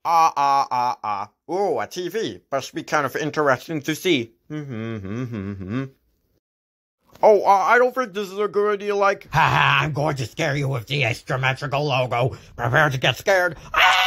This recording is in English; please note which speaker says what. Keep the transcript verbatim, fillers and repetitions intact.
Speaker 1: Ah, ah, ah, ah. Oh, a T V. Must be kind of interesting to see. Hmm. Oh, uh, I don't think this is a good idea, like...
Speaker 2: Ha ha, I'm going to scare you with the asymmetrical logo. Prepare to get scared. Ah!